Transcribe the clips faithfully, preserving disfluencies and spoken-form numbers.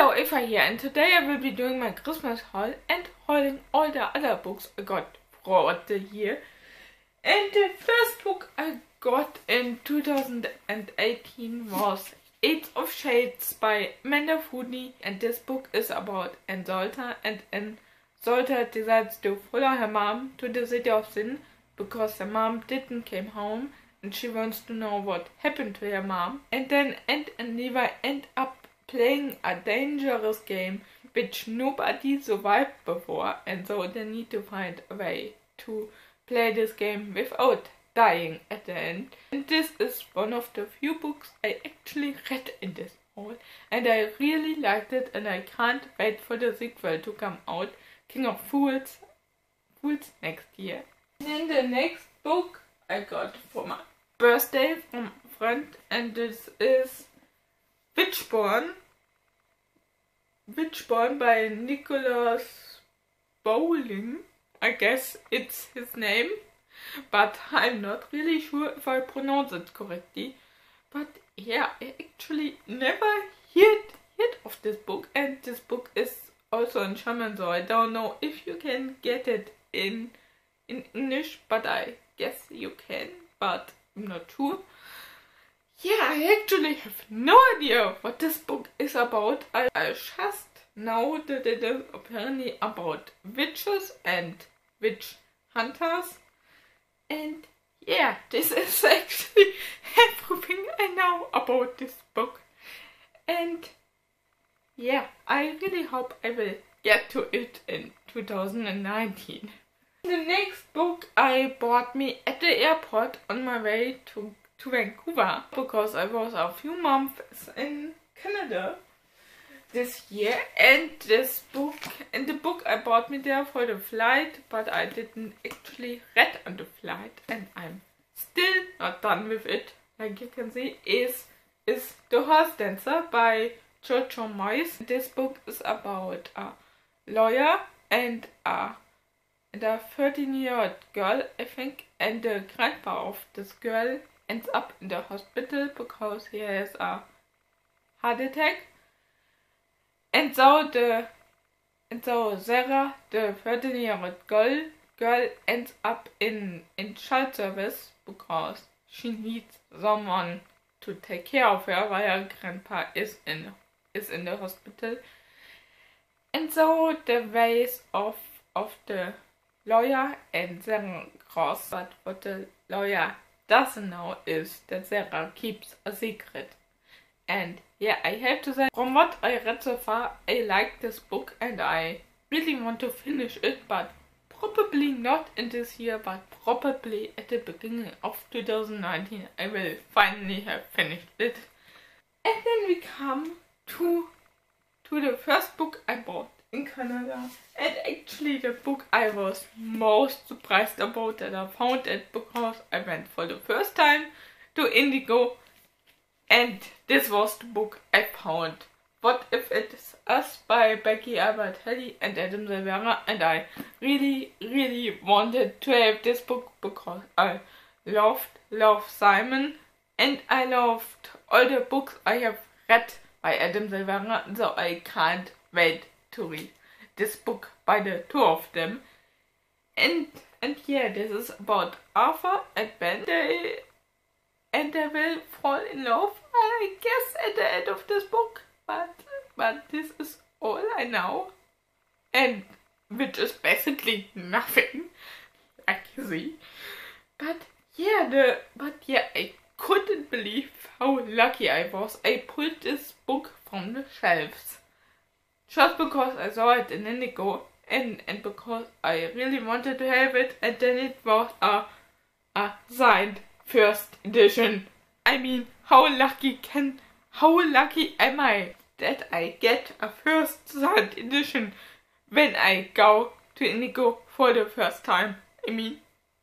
Hello, Eva here, and today I will be doing my Christmas haul and hauling all the other books I got throughout the year. And the first book I got in two thousand eighteen was Eight of Shades by Amanda Foodney, and this book is about Isolde, and Isolde decides to follow her mom to the city of Sin because her mom didn't came home and she wants to know what happened to her mom. And then Ant and Levi end up playing a dangerous game which nobody survived before, and so they need to find a way to play this game without dying at the end. And this is one of the few books I actually read in this haul, and I really liked it, and I can't wait for the sequel to come out, King of Fools, Fools next year. And then the next book I got for my birthday from a friend, and this is Witchborn. Witchborn by Nicholas Bowling. I guess it's his name, but I'm not really sure if I pronounce it correctly. But yeah, I actually never heard, heard of this book, and this book is also in German, so I don't know if you can get it in, in English, but I guess you can, but I'm not sure. Yeah, I actually have no idea what this book is about. I, I just know that it is apparently about witches and witch hunters. And yeah, this is actually everything I know about this book. And yeah, I really hope I will get to it in two thousand nineteen. The next book I bought me at the airport on my way to to Vancouver, because I was a few months in Canada this year, and this book and the book I bought me there for the flight, but I didn't actually read on the flight, and I'm still not done with it. Like you can see, is is The Horse Dancer by Jojo Moyes. This book is about a lawyer and a and a thirteen year old girl, I think, and the grandpa of this girl ends up in the hospital because he has a heart attack. And so the and so Sarah, the thirteen year old girl girl ends up in in child service because she needs someone to take care of her while her grandpa is in is in the hospital. And so the ways of of the lawyer and Sarah cross, but what the lawyer doesn't know is that Sarah keeps a secret. And yeah, I have to say, from what I read so far, I like this book and I really want to finish it, but probably not in this year, but probably at the beginning of two thousand nineteen I will finally have finished it. And then we come to to the first book I bought in Canada, and actually the book I was most surprised about that I found it, because I went for the first time to Indigo, and this was the book I found. What If It's Us by Becky Albertelli and Adam Silvera, and I really really wanted to have this book because I loved loved Simon, and I loved all the books I have read by Adam Silvera, so I can't wait to read this book by the two of them. And and yeah, this is about Arthur and Ben, they, and they will fall in love, I guess, at the end of this book. But but this is all I know, and which is basically nothing, like you see. But yeah, the but yeah, I couldn't believe how lucky I was. I pulled this book from the shelves just because I saw it in Indigo, and, and because I really wanted to have it, and then it was a, a signed first edition. I mean, how lucky can, how lucky am I that I get a first signed edition when I go to Indigo for the first time? I mean,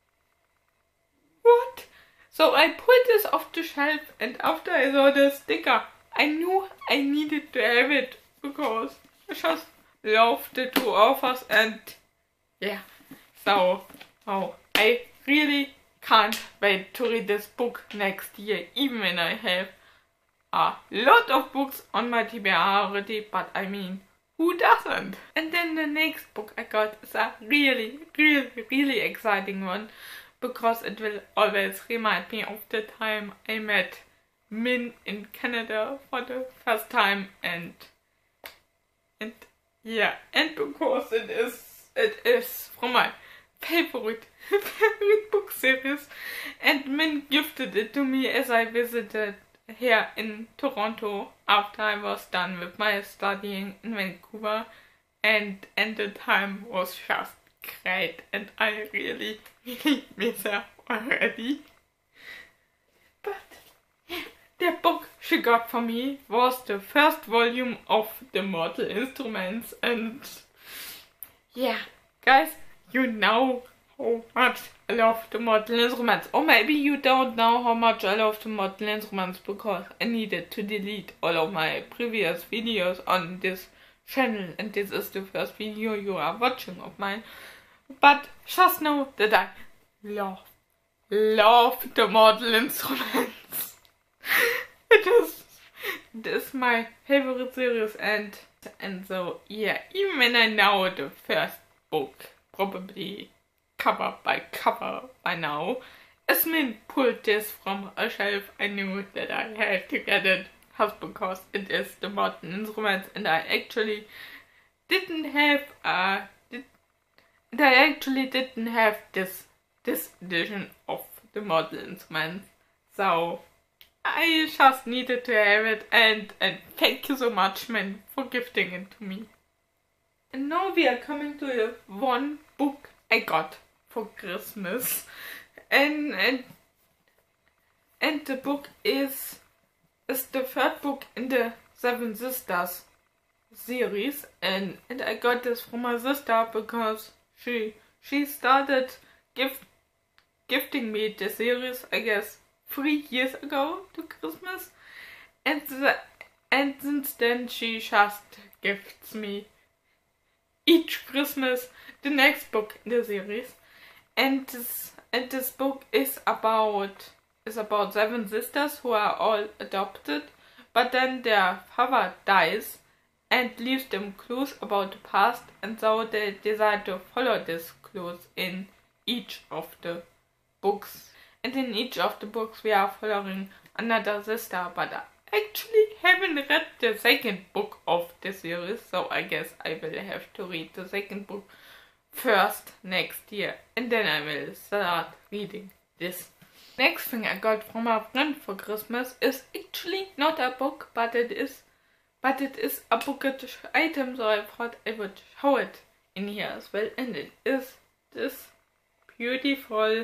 what? So I pulled this off the shelf, and after I saw the sticker, I knew I needed to have it because I just love the two authors, and yeah, so oh, I really can't wait to read this book next year, even when I have a lot of books on my T B R already, but I mean, who doesn't? And then the next book I got is a really, really, really exciting one, because it will always remind me of the time I met Min in Canada for the first time, and and yeah, and because it is it is from my favorite favorite book series, and Min gifted it to me as I visited here in Toronto after I was done with my studying in Vancouver, and and the time was just great, and I really really miss her already. But yeah, the book she got for me was the first volume of the Mortal Instruments, and yeah, guys, you know how much I love the Mortal Instruments. Or maybe you don't know how much I love the Mortal Instruments, because I needed to delete all of my previous videos on this channel, and this is the first video you are watching of mine. But just know that I love, love the Mortal Instruments. It is, it is my favorite series, and and so yeah, even when I know the first book, probably cover by cover by now, as Min pulled this from a shelf, I knew that I had to get it, just because it is the Mortal Instruments, and I actually didn't have uh did, and I actually didn't have this this edition of the Mortal Instruments, so I just needed to have it, and, and thank you so much, Min, for gifting it to me. And now we are coming to the one book I got for Christmas, and and and the book is is the third book in the Seven Sisters series, and and I got this from my sister because she she started gift gifting me the series, I guess, three years ago to Christmas, and the, and since then she just gifts me each Christmas the next book in the series, and this and this book is about is about seven sisters who are all adopted, but then their father dies and leaves them clues about the past, and so they decide to follow these clues in each of the books. And in each of the books we are following another sister, but I actually haven't read the second book of the series, so I guess I will have to read the second book first next year, and then I will start reading this. Next thing I got from a friend for Christmas is actually not a book, but it is but it is a bookish item, so I thought I would show it in here as well, and it is this beautiful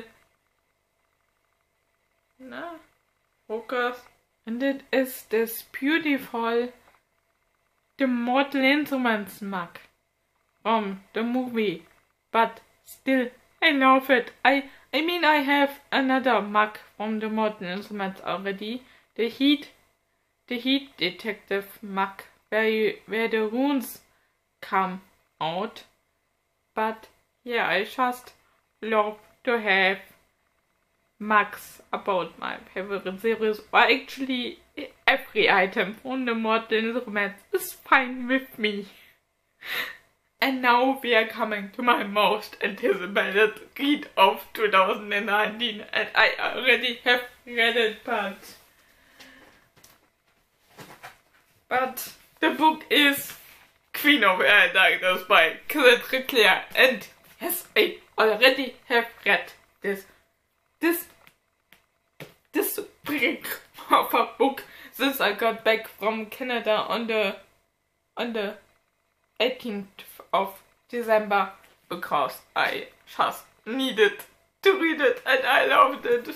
Na, focus. And it is this beautiful The Mortal Instruments mug from the movie. But still, I love it. I I mean, I have another mug from the Mortal Instruments already. The heat, the heat detective mug, where you, where the runes come out. But yeah, I just love to have mugs about my favorite series, or actually every item from the Mortal Instruments is fine with me. And now we are coming to my most anticipated read of two thousand nineteen, and I already have read it, but but the book is Queen of Air Darkness by Cedric Clare, and yes, I already have read this this this brick of a book since I got back from Canada on the on the eighteenth of December, because I just needed to read it and I loved it.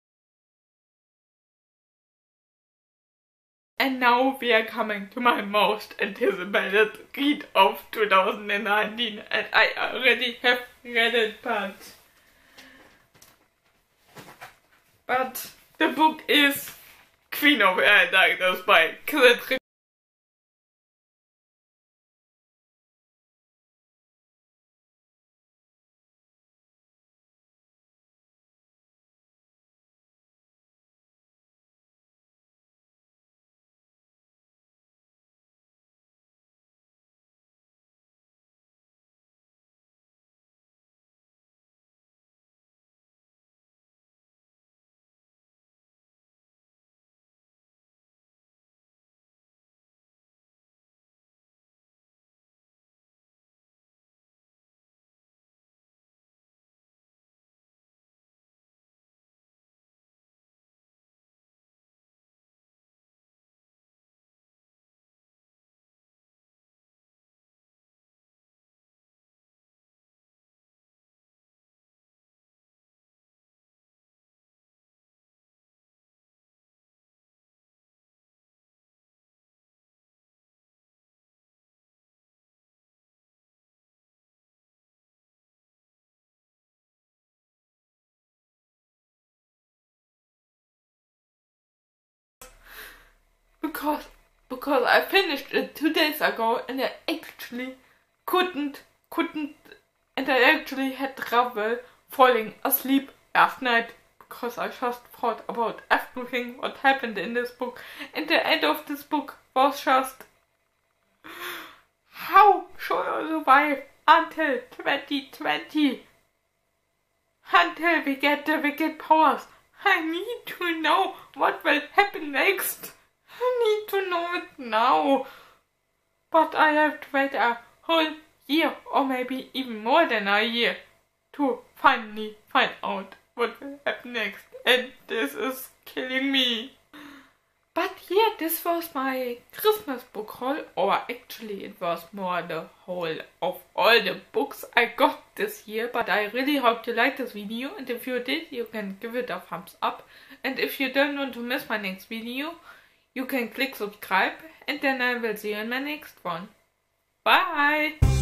And now we are coming to my most anticipated read of two thousand nineteen, and I already have read it, but but the book is Queen of Air Darkness by Cedric because because I finished it two days ago and I actually couldn't couldn't and I actually had trouble falling asleep last night because I just thought about everything what happened in this book, and the end of this book was just, how should I survive until twenty twenty? Until we get the wicked powers. I need to know what will happen next. I need to know it now. But I have to wait a whole year, or maybe even more than a year, to finally find out what will happen next. And this is killing me. But yeah, this was my Christmas book haul, or actually it was more the haul of all the books I got this year. But I really hope you liked this video, and if you did, you can give it a thumbs up. And if you don't want to miss my next video, you can click subscribe, and then I will see you in my next one. Bye!